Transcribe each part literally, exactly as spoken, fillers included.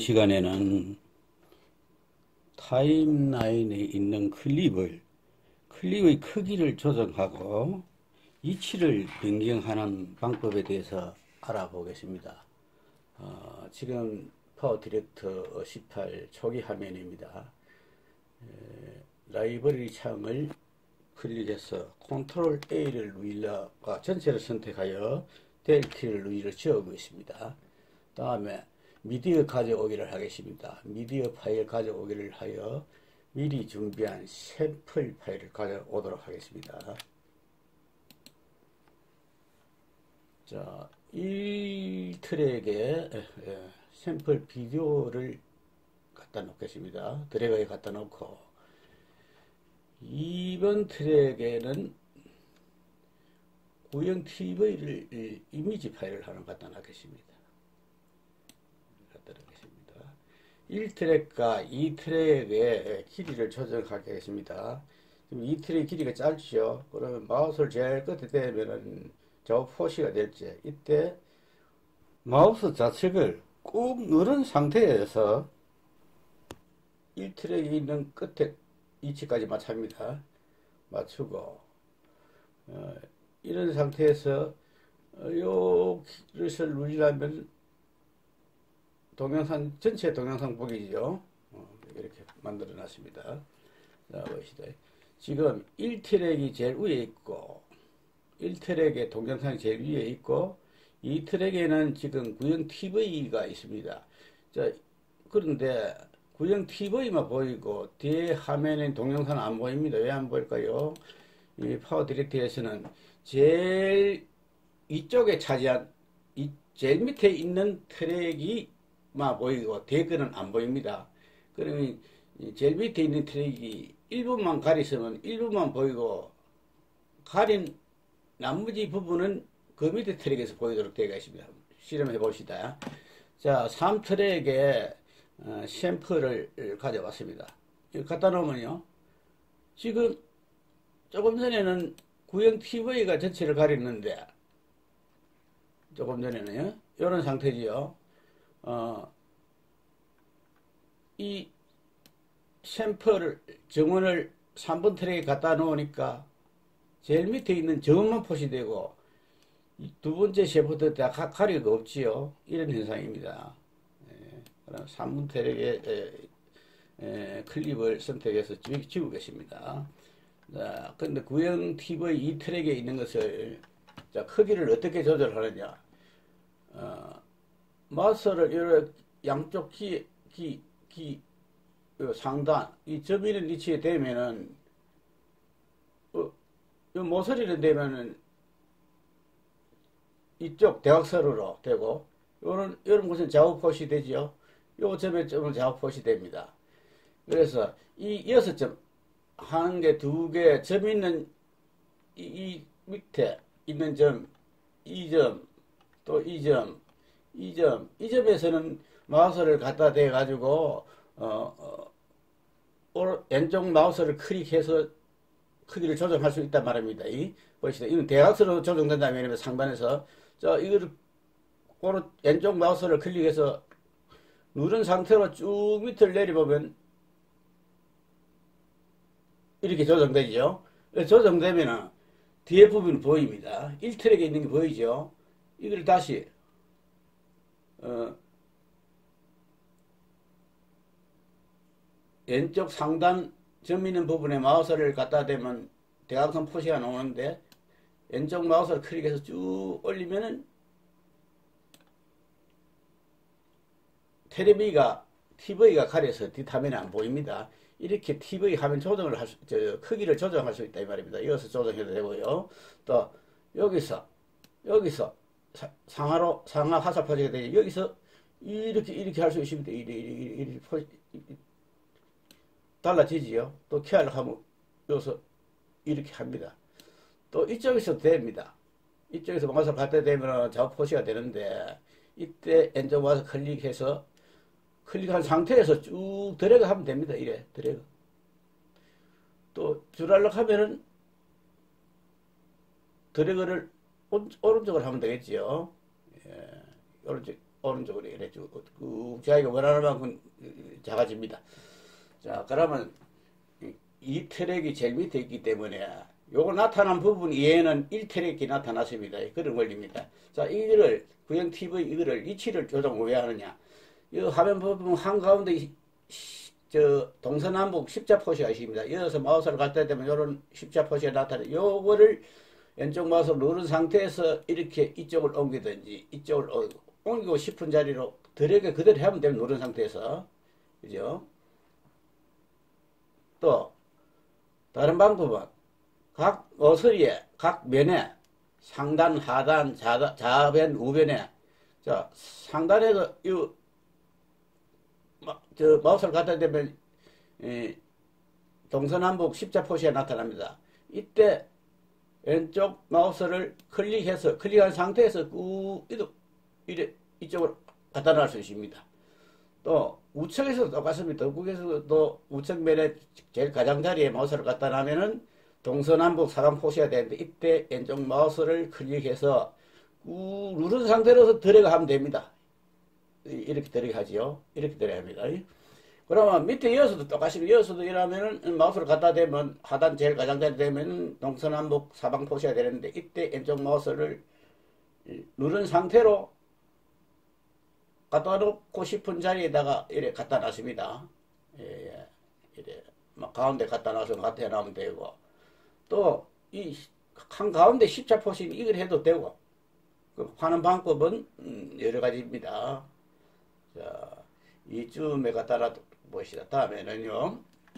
시간에는 타임라인에 있는 클립을, 클립의 크기를 조정하고 위치를 변경하는 방법에 대해서 알아보겠습니다. 어, 지금 파워 디렉터 십팔 초기 화면입니다. 에, 라이브러리 창을 클릭해서 컨트롤 A를 누르다가 전체를 선택하여 델키를 누르 지우고 있습니다. 다음에 미디어 가져오기를 하겠습니다. 미디어 파일 가져오기를 하여 미리 준비한 샘플 파일을 가져오도록 하겠습니다. 자, 일 트랙에 샘플 비디오를 갖다 놓겠습니다. 드래그에 갖다 놓고 이 번 트랙에는 구형 티비를 이미지 파일을 하나 갖다 놓겠습니다. 갖다 놓겠습니다. 일 트랙과 이 트랙의 길이를 조정하겠습니다. 지금 이 트랙 길이가 짧죠. 그러면 마우스를 제일 끝에 대면은 저 표시가 될지, 이때 마우스 좌측을 꾹 누른 상태에서 일 트랙이 있는 끝에 위치까지 맞춥니다. 맞추고 어, 이런 상태에서 어, 요 것을 누르려면 동영상 전체 동영상 보기죠. 어, 이렇게 만들어 놨습니다. 자, 보시다. 지금 일 트랙이 제일 위에 있고 일 트랙의 동영상이 제일 위에 있고 이 트랙에는 지금 구형 티비가 있습니다. 자, 그런데 구형 티비만 보이고 뒤에 화면에 동영상은 안 보입니다. 왜 안 보일까요? 이 파워 디렉터에서는 제일 이쪽에 차지한 이 제일 밑에 있는 트랙이만 보이고 뒤에 거는 안 보입니다. 그러면 제일 밑에 있는 트랙이 일부만 가리으면 일부만 보이고 가린 나머지 부분은 그 밑에 트랙에서 보이도록 되어 있습니다. 실험해 봅시다. 자, 삼 트랙에 어, 샘플을 가져왔습니다. 이거 갖다 놓으면요. 지금 조금 전에는 구형 티비가 전체를 가렸는데, 조금 전에는요. 이런 상태지요. 어, 이 샘플을, 정원을 삼 번 트랙에 갖다 놓으니까 제일 밑에 있는 정원만 표시되고 두 번째 샘플도 다 가리가 없지요. 이런 현상입니다. 예, 삼 번 트랙에 에, 에, 클립을 선택해서 지우겠습니다. 자, 근데 구형 티비 이 트랙에 있는 것을, 자, 크기를 어떻게 조절하느냐. 어, 마우스를 이렇게 양쪽 키, 키, 키, 상단, 이 점 있는 위치에 되면은, 어, 이 모서리를 되면은, 이쪽 대각선으로 되고, 요런, 요런 곳은 좌우 표시 되죠. 요 점에 점은 좌우 표시 됩니다. 그래서 이 여섯 점, 한 개, 두 개, 점 있는 이, 이 밑에 있는 점, 이 점, 또 이 점, 이 점, 이 점에서는 마우스를 갖다 대 가지고 어, 어, 왼쪽 마우스를 클릭해서 크기를 조정할 수 있단 말입니다. 이 보시다. 이건 대각선으로 조정된다면 상단에서 저 이거를 오른 왼쪽 마우스를 클릭해서 누른 상태로 쭉 밑을 내려보면 이렇게 조정되죠. 조정되면 뒤에 부분이 보입니다. 일 트랙에 있는 게 보이죠. 이걸 다시 어, 왼쪽 상단 점 있는 부분에 마우스를 갖다 대면 대각선 표시가 나오는데 왼쪽 마우스를 클릭해서 쭉 올리면은 텔레비가 티비가 가려서 뒷화면이 안 보입니다. 이렇게 티비 화면 조정을 할 수, 저, 크기를 조정할 수 있다 이 말입니다. 이어서 조정해도 되고요. 또 여기서 여기서 사, 상하로 상하 화살 표시가 되죠. 여기서 이렇게 이렇게 할 수 있습니다. 이렇게 이렇게, 이렇게 포지, 달라지지요. 또 키하려 하면 여기서 이렇게 합니다. 또 이쪽에서 됩니다. 이쪽에서 마우스를 갖다 대면 좌우 표시가 되는데 이때 왼쪽 마우스 클릭해서 클릭한 상태에서 쭉 드래그 하면 됩니다. 이래 드래그. 또 줄알락 하면은 드래그를 오른쪽으로 하면 되겠지요. 예, 오른쪽 오른쪽으로 이래 쭉 자기가 원하는 만큼 작아집니다. 자, 그러면 이 트랙이 제일 밑에 있기 때문에 요거 나타난 부분 이외에는 일 트랙이 나타났습니다. 그런 원리입니다. 자, 이거를 구형 티브이 이거를 위치를 조정을 왜 하느냐? 이 화면 부분 한가운데 저 동서남북 십자 표시가 있습니다. 여기서 마우스를 갖다 대면 이런 십자 표시가 나타나요. 요거를 왼쪽 마우스를 누른 상태에서 이렇게 이쪽을 옮기든지 이쪽을 옮기고 싶은 자리로 드래그 그대로 하면 되면 누른 상태에서 그죠? 또 다른 방법은 각 어서리에 각 면에 상단, 하단, 좌, 좌변, 우변에 자 상단에서 이 저 마우스를 갖다 대면 에, 동서남북 십자 표시가 나타납니다. 이때 왼쪽 마우스를 클릭해서 클릭한 상태에서 꾹 이도 이래 이쪽으로 갖다 놔 수 있습니다. 또 우측에서도 똑같습니다. 북에서도 우측면에 제일 가장자리에 마우스를 갖다 놔면은 동서남북 사각 표시가 되는데 이때 왼쪽 마우스를 클릭해서 꾹 누른 상태로서 드래그 하면 됩니다. 이렇게 드래그 하지요. 이렇게 드래그 합니다. 그러면 밑에 이어서도 똑같이 이어서도 이러면은 마우스를 갖다 대면 하단 제일 가장자리 되면 동서남북 사방 표시가 되는데 이때 왼쪽 마우스를 누른 상태로 갖다 놓고 싶은 자리에다가 이렇게 갖다 놨습니다. 예, 예. 이래 막 가운데 갖다 놔서 갖다 놔면 되고 또 이 한 가운데 십자 표시는 이걸 해도 되고 그 하는 방법은 음, 여러 가지입니다. 자, 이쯤에 갖다 놔 봅시다. 다음에는요,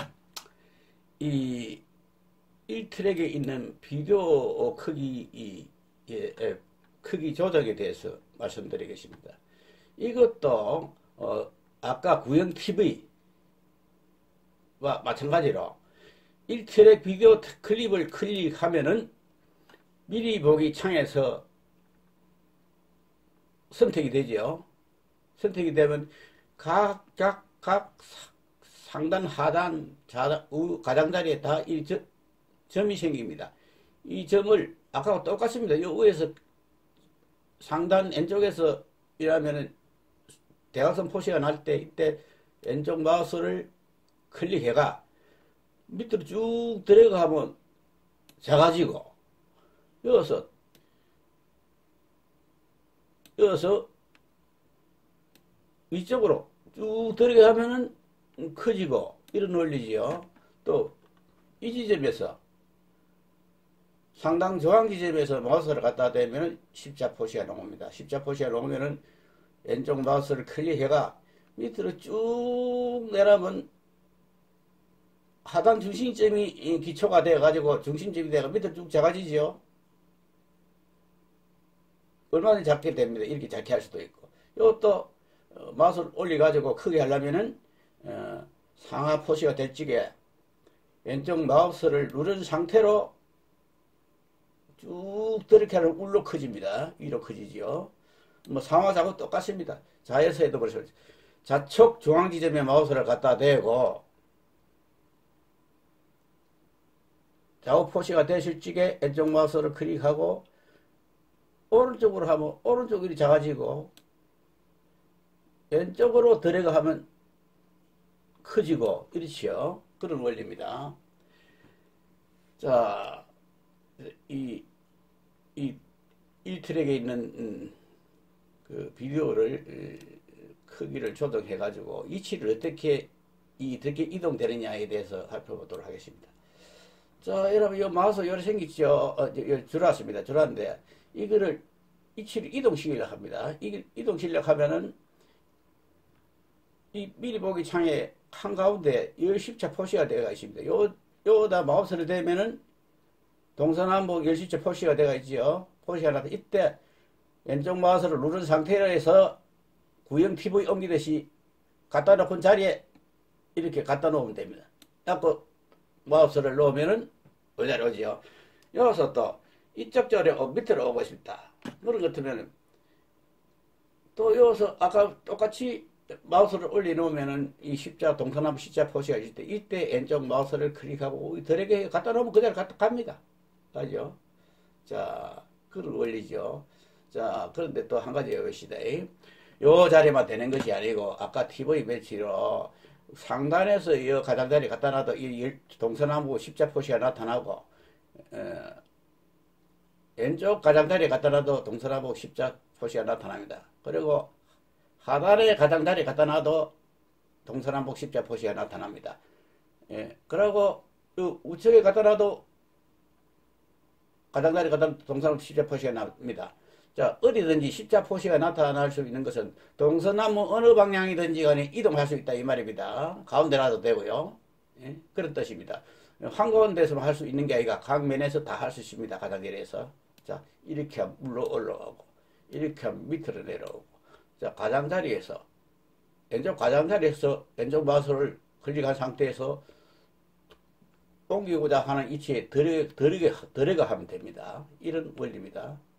이 일 트랙에 있는 비디오 크기, 이, 예, 예, 크기 조작에 대해서 말씀드리겠습니다. 이것도, 어, 아까 구형 티브이와 마찬가지로 일 트랙 비디오 클립을 클릭하면은 미리 보기 창에서 선택이 되죠. 선택이 되면 각, 각, 각 상단, 하단, 좌, 우, 가장자리에 다 이 점이 생깁니다. 이 점을 아까와 똑같습니다. 이 위에서 상단 왼쪽에서 이라면은 대각선 표시가 날 때 이때 왼쪽 마우스를 클릭해가 밑으로 쭉 들어가면 작아지고 여기서 여기서 위쪽으로 쭉 들어가면은 커지고 이런 원리지요. 또 이 지점에서 상당 저항 지점에서 마우스를 갖다 대면은 십자 표시가 나옵니다. 십자 표시가 나오면은 왼쪽 마우스를 클릭해가 밑으로 쭉 내려면 하단 중심점이 기초가 되어 가지고 중심점이 되어 밑으로 쭉 작아지죠. 얼마나 작게 됩니다. 이렇게 작게 할 수도 있고 이것도 어, 마우스를 올려 가지고 크게 하려면은 어, 상하 표시가 될 적에 왼쪽 마우스를 누른 상태로 쭉 이렇게 하면 울로 커집니다. 위로 커지죠. 뭐 상하좌우 똑같습니다. 좌에서 해도 그렇죠. 좌측 중앙 지점에 마우스를 갖다 대고 좌우 표시가 되실 적에 왼쪽 마우스를 클릭하고 오른쪽으로 하면 오른쪽이 작아지고 왼쪽으로 드래그 하면 커지고 이렇지요. 그런 원리입니다. 자, 이, 이, 이 트랙에 있는 음, 그 비디오를 크기를 조정해 가지고 위치를 어떻게 이 어떻게 이동되느냐에 대해서 살펴보도록 하겠습니다. 자, 여러분 이 마우스 요리 생겼죠. 어, 들어왔습니다. 들어왔는데 이거를 위치를 이동시키려고 합니다. 이, 이동시키려고 하면은 이 미리 보기 창에 한가운데 열십자 표시가 되어 있습니다. 요, 요다 마우스를 대면은 동서남북 열십자 표시가 되어 있지요. 표시가 나서 이때 왼쪽 마우스를 누른 상태에서 구형 티브이 옮기듯이 갖다 놓은 자리에 이렇게 갖다 놓으면 됩니다. 딱 마우스를 놓으면은 의자리 오지요. 여기서 또 이쪽 자리에 밑으로 오고 싶다. 그런 것 같으면은 또 여기서 아까 똑같이 마우스를 올려놓으면은 이 십자, 동서남북 십자 표시가 있을 때 이때 왼쪽 마우스를 클릭하고 드래그 갖다 놓으면 그대로 갖다 갑니다. 맞죠? 자, 그런 원리죠. 자, 그런데 또 한 가지 여기시다. 요 자리만 되는 것이 아니고 아까 티브이 배치로 상단에서 이 가장자리 갖다 놔도 이 동서남북 십자 표시가 나타나고 어, 왼쪽 가장자리 갖다 놔도 동서남북 십자 표시가 나타납니다. 그리고 하단에 가장자리 갖다 놔도 동서남북 십자 표시가 나타납니다. 예, 그리고 우측에 갖다 놔도 가장자리 갖다 놔도 동서남북 십자 표시가 납니다. 자, 어디든지 십자 표시가 나타날 수 있는 것은 동서남북 어느 방향이든지 간에 이동할 수 있다 이 말입니다. 가운데 놔도 되고요. 예? 그런 뜻입니다. 한가운데서만 할 수 있는 게 아니라 각 면에서 다 할 수 있습니다. 가장자리에서. 자, 이렇게 하면 물로 올라가고 이렇게 하면 밑으로 내려오고. 자, 가장자리에서 왼쪽 가장자리에서 왼쪽 마우스를 클릭한 상태에서 옮기고자 하는 위치에 들어가, 들어가 하면 됩니다. 이런 원리입니다.